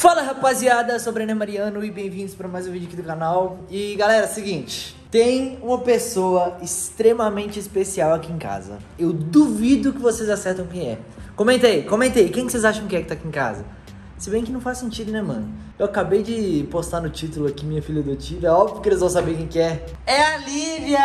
Fala rapaziada, sou o Brenner Mariano e bem-vindos para mais um vídeo aqui do canal. E galera, é o seguinte, tem uma pessoa extremamente especial aqui em casa. Eu duvido que vocês acertam quem é. Comenta aí, quem que vocês acham que é que tá aqui em casa? Se bem que não faz sentido, né, mano? Eu acabei de postar no título aqui, minha filha adotiva. É óbvio que eles vão saber quem que é. É a Lívia!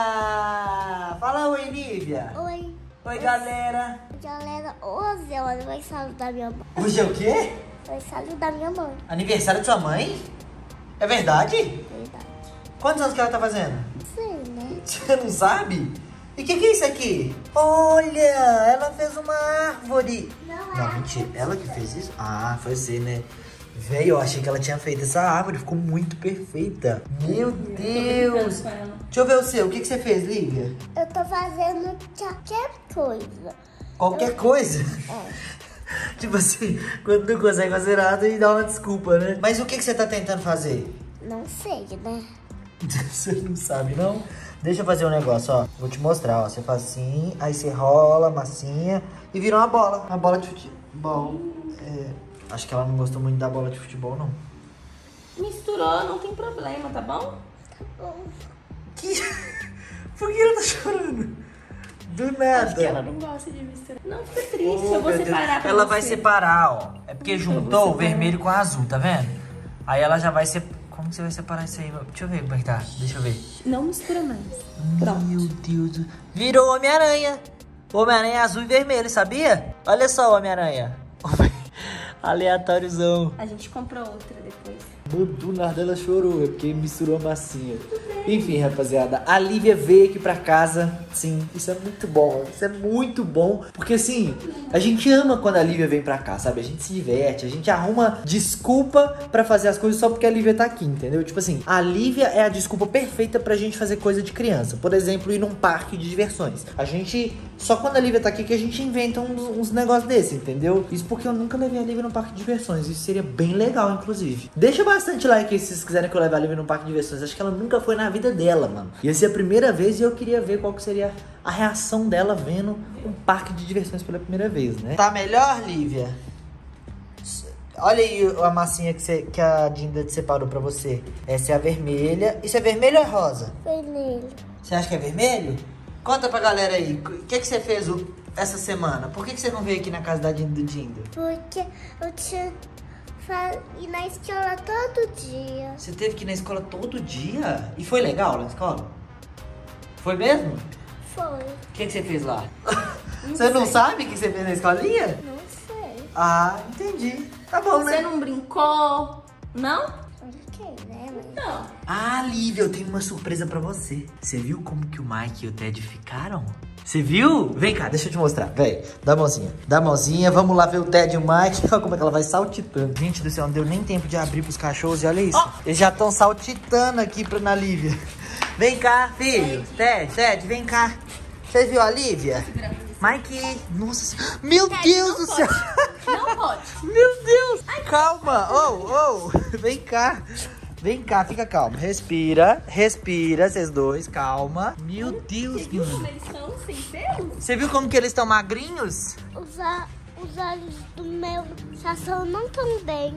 Fala oi, Lívia. Oi. Oi, galera. Galera, hoje é o aniversário da minha mãe. Hoje é o quê? Aniversário da minha mãe. Aniversário de sua mãe? É verdade? Verdade. Quantos anos que ela tá fazendo? Sim, né? Você não sabe? E o que é isso aqui? Olha, ela fez uma árvore. Não, mentira. Ela que fez isso? Ah, foi você, né? Véi, eu achei que ela tinha feito essa árvore. Ficou muito perfeita. Meu Deus. Deixa eu ver o seu. O que você fez, Lívia? Eu tô fazendo qualquer coisa. Qualquer coisa? É. Tipo assim, quando não consegue fazer nada e dá uma desculpa, né? Mas o que você tá tentando fazer? Não sei, né? Você não sabe, não? Deixa eu fazer um negócio, ó. Vou te mostrar, ó. Você faz assim, aí você rola a massinha e vira uma bola. Uma bola de futebol. Acho que ela não gostou muito da bola de futebol, não. Misturou, não tem problema, tá bom? Tá bom. Que? Por que ela tá chorando? Do nada. Acho que ela não gosta de misturar. Não, fica triste, Oh, eu vou meu Deus. separar pra Ela você. vai separar, ó. É porque juntou o vermelho com o azul, tá vendo? Aí ela já vai separar. Como que você vai separar isso aí? Deixa eu ver como é que tá. Deixa eu ver. Não mistura mais. Pronto. Meu Deus. Virou Homem-Aranha. Homem-Aranha azul e vermelho, sabia? Olha só o Homem-Aranha. Aleatóriozão. A gente comprou outra depois. Do nada ela chorou, é porque misturou a massinha. Enfim, rapaziada, a Lívia veio aqui pra casa. Sim, isso é muito bom. Isso é muito bom. Porque assim, a gente ama quando a Lívia vem pra cá, sabe? A gente se diverte, a gente arruma desculpa pra fazer as coisas só porque a Lívia tá aqui, entendeu? Tipo assim, a Lívia é a desculpa perfeita pra gente fazer coisa de criança. Por exemplo, ir num parque de diversões. A gente, só quando a Lívia tá aqui que a gente inventa uns negócios desses, entendeu? Isso porque eu nunca levei a Lívia num parque de diversões. Isso seria bem legal, inclusive. Deixa bastante like aí se vocês quiserem que eu leve a Lívia num parque de diversões. Acho que ela nunca foi na vida dela, mano. Ia ser a primeira vez e eu queria ver qual que seria a reação dela vendo um parque de diversões pela primeira vez, né? Tá melhor, Lívia? Olha aí a massinha que a Dinda separou pra você. Essa é a vermelha. Isso é vermelho ou é rosa? Vermelho. Você acha que é vermelho? Conta pra galera aí. O que você fez essa semana? Por que você não veio aqui na casa da Dinda do Dinda? Porque eu tinha que ir na escola todo dia. Você teve que ir na escola todo dia? E foi legal na escola? Foi mesmo? Foi. O que você fez lá? Você não sabe o que você fez na escolinha? Não sei. Ah, entendi. Tá bom, né? Você não brincou? Não? Ok, né, mãe? Não. Ah, Lívia, eu tenho uma surpresa pra você. Você viu como que o Mike e o Ted ficaram? Você viu? Vem cá, deixa eu te mostrar. Vem, dá a mãozinha. Dá a mãozinha, vamos lá ver o Ted e o Mike. Olha como é que ela vai saltitando. Gente do céu, não deu nem tempo de abrir pros cachorros e olha isso. Oh. Eles já estão saltitando aqui na Lívia. Vem cá, filho. Ted, vem cá. Você viu a Lívia? Mike, nossa senhora. Meu Deus do céu. Não pode. Meu Deus. Calma. Vem cá. Vem cá, fica calmo. Respira, vocês dois, calma. Meu Deus, Você viu como eles estão sem pelos? Você viu como que eles estão magrinhos? Os olhos do meu cachorro não estão bem.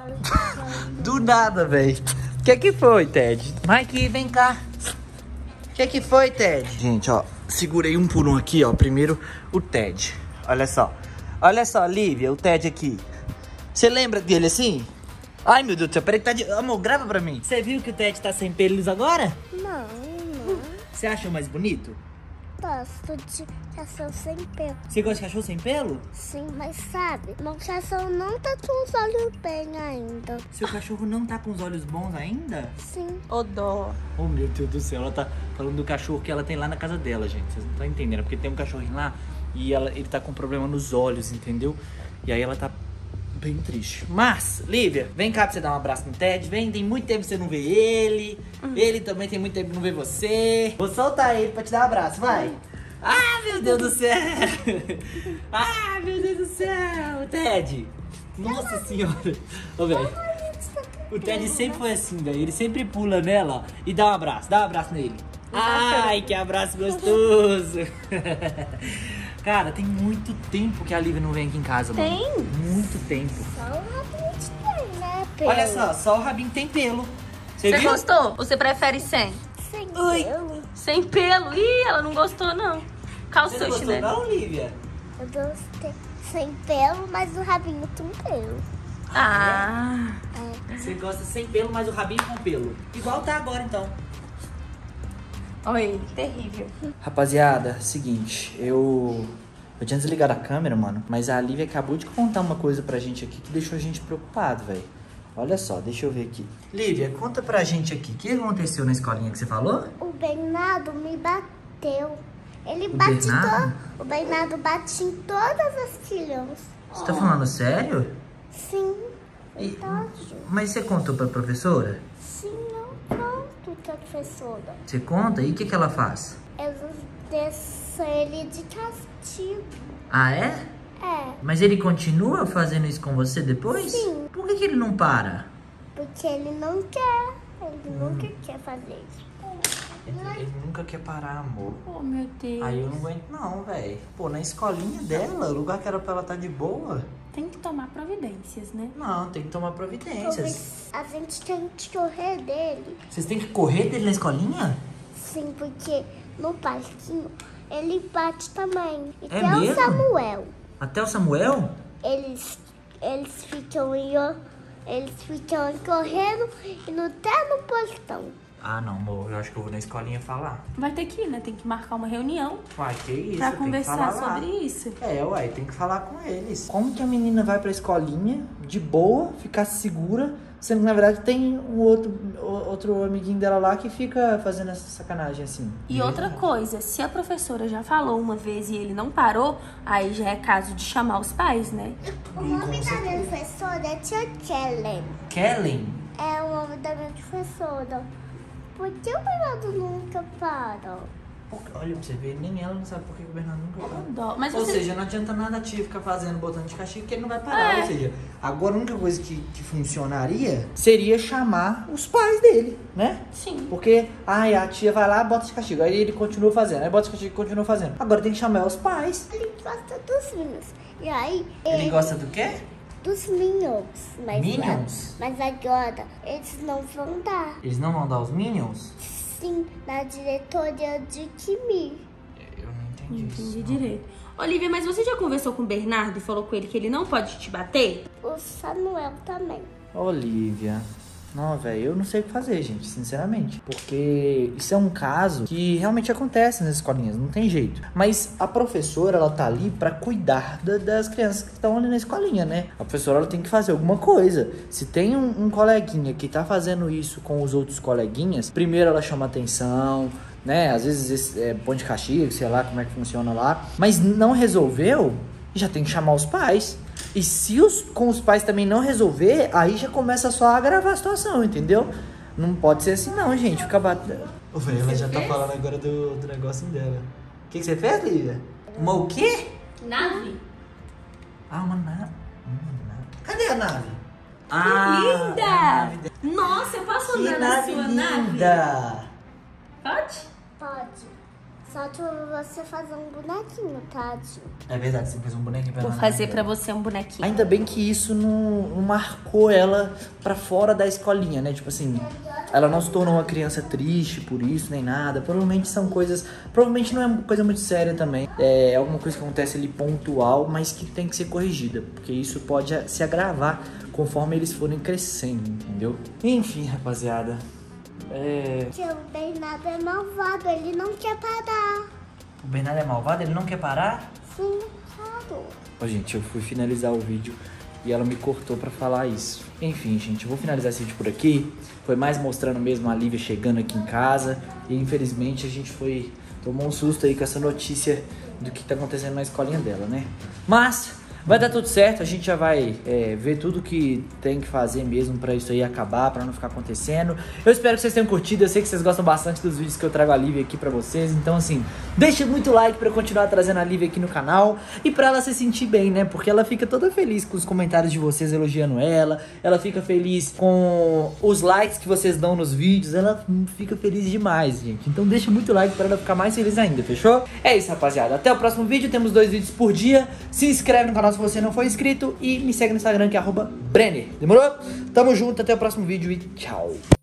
Do nada, velho. O que foi, Ted? Mike, vem cá. O que foi, Ted? Gente, ó, segurei um por um aqui, ó. Primeiro, o Ted. Olha só. Olha só, Lívia, o Ted aqui. Você lembra dele assim? Ai, meu Deus do céu, peraí que tá de... Amor, grava pra mim. Você viu que o Ted tá sem pelos agora? Não. Você achou mais bonito? Gosto de cachorro sem pelo. Você gosta de cachorro sem pelo? Sim, mas sabe, meu cachorro não tá com os olhos bem ainda. Seu cachorro não tá com os olhos bons ainda? Sim. Ô, dó. Oh, meu Deus do céu, ela tá falando do cachorro que ela tem lá na casa dela, gente. Vocês não estão entendendo, porque tem um cachorrinho lá e ele tá com problema nos olhos, entendeu? E aí ela tá bem triste. Mas, Lívia, vem cá pra você dar um abraço no Ted. Vem, tem muito tempo que você não vê ele. Ele também tem muito tempo que não vê você. Vou soltar ele pra te dar um abraço, vai. Ah, meu Deus do céu. Ah, meu Deus do céu. Ted. Nossa senhora. Ô, velho. O Ted sempre foi assim, velho. Ele sempre pula nela, ó, e dá um abraço nele. Ai, que abraço gostoso. Cara, tem muito tempo que a Lívia não vem aqui em casa, mano. Tem? Muito tempo. Só um rapidinho. pelo. Olha só o rabinho tem pelo. Você Você viu? gostou? Você prefere sem? Sem Ui. pelo. Sem pelo? Ih, ela não gostou, não. Você não Calçuche, gostou né? não, Lívia? Eu gostei. Sem pelo, mas o rabinho tem pelo. Ah, Você gosta sem pelo, mas o rabinho com pelo. Igual tá agora, então. olha ele, terrível. Rapaziada, seguinte, eu tinha desligado a câmera, mano, mas a Lívia acabou de contar uma coisa pra gente aqui que deixou a gente preocupado, velho. Olha só, deixa eu ver aqui. Lívia, conta pra gente aqui, o que aconteceu na escolinha que você falou? O Bernardo me bateu. Ele O bate Bernardo? O Bernardo bate em todas as crianças. Você tá falando sério? Sim, E- verdade. Mas você contou pra professora? Sim, eu conto, professora. Você conta? E o que ela faz? Eu desço ele de castigo. Ah, é? É, Mas ele continua fazendo isso com você depois? Sim. Por que ele não para? porque ele não quer. Ele nunca quer fazer isso. Ele nunca quer parar, amor. Oh, meu Deus. Aí eu não aguento não, velho. Pô, na escolinha dela, o lugar que era pra ela estar de boa. Tem que tomar providências, né? Não, tem que tomar providências. A gente tem que correr dele. Vocês têm que correr dele na escolinha? Sim, porque no parquinho ele bate também. E É até o mesmo? Samuel. Até o Samuel? Eles ficam correndo e não tá no portão. Ah, não, amor. Eu acho que eu vou na escolinha falar. Vai ter que ir, né? Tem que marcar uma reunião Uai, que isso? pra tem que conversar falar lá. sobre isso. É, uai, tem que falar com eles. Como que a menina vai pra escolinha, de boa, ficar segura, sendo que na verdade tem um outro amiguinho dela lá que fica fazendo essa sacanagem assim. E outra coisa, se a professora já falou uma vez e ele não parou, aí já é caso de chamar os pais, né? O nome da minha professora é Tia Kellen. Kellen? É o nome da minha professora. Por que o Bernardo nunca para? Olha pra você ver, nem ela não sabe por que o Bernardo nunca para. Dó. Mas Ou você... seja, não adianta nada a tia ficar fazendo, botando de castigo, que ele não vai parar. É. Ou seja, agora a única coisa que funcionaria seria chamar os pais dele, né? Sim. Porque, ai, a tia vai lá, bota de castigo. Aí ele continua fazendo, aí bota de castigo e continua fazendo. Agora tem que chamar os pais. Ele gosta dos Minions. E aí, Ele gosta do quê? dos Minions. Minions? Mas agora, eles não vão dar. Eles não vão dar os Minions? Sim, na diretoria de Kimi. Eu não entendi isso. Entendi direito. Olivia, mas você já conversou com o Bernardo e falou com ele que ele não pode te bater? O Samuel também. Olivia. Não, velho, eu não sei o que fazer, gente, sinceramente. Porque isso é um caso que realmente acontece nas escolinhas, não tem jeito. Mas a professora, ela tá ali pra cuidar das crianças que estão ali na escolinha, né? A professora, ela tem que fazer alguma coisa. Se tem um coleguinha que tá fazendo isso com os outros coleguinhas, primeiro ela chama atenção, né? Às vezes põe de castigo, sei lá como é que funciona lá. Mas não resolveu, já tem que chamar os pais. E se com os pais também não resolver, aí já começa só a agravar a situação, entendeu? Não pode ser assim não, gente. Fica batendo. Ela já tá falando agora do negocinho dela. O que você fez, Lívia? Uma o quê? Nave? Ah, uma nave. Cadê a nave? Linda! a nave dela. Nossa, eu posso Que andar na nave sua nave? linda! Pode? Pode. Só que você fazer um bonequinho, tadinho. É verdade, você fez um bonequinho pra Vou ela, fazer né? pra você um bonequinho. Ainda bem que isso não marcou ela pra fora da escolinha, né? Tipo assim, ela não se tornou uma criança triste por isso, nem nada. Provavelmente são coisas... Provavelmente não é uma coisa muito séria também. É alguma coisa que acontece ali pontual, mas que tem que ser corrigida. Porque isso pode se agravar conforme eles forem crescendo, entendeu? Enfim, rapaziada. Porque o Bernardo é malvado, ele não quer parar. O Bernardo é malvado? Ele não quer parar? Sim, claro. Ó, gente, eu fui finalizar o vídeo e ela me cortou pra falar isso. Enfim, gente, eu vou finalizar esse vídeo por aqui. Foi mais mostrando mesmo a Lívia chegando aqui em casa. E infelizmente a gente tomou um susto aí com essa notícia do que tá acontecendo na escolinha dela, né? Mas vai dar tudo certo, a gente já vai ver tudo que tem que fazer mesmo pra isso aí acabar, pra não ficar acontecendo. Eu espero que vocês tenham curtido, eu sei que vocês gostam bastante dos vídeos que eu trago a Lívia aqui pra vocês. Então assim, deixa muito like pra eu continuar trazendo a Lívia aqui no canal e pra ela se sentir bem, né? Porque ela fica toda feliz com os comentários de vocês elogiando ela fica feliz com os likes que vocês dão nos vídeos, ela fica feliz demais, gente. Então deixa muito like pra ela ficar mais feliz ainda, fechou? É isso, rapaziada, até o próximo vídeo, temos 2 vídeos por dia. Se inscreve no canal se se você não for inscrito. E me segue no Instagram que é @Brenner. Demorou? Tamo junto, até o próximo vídeo e tchau.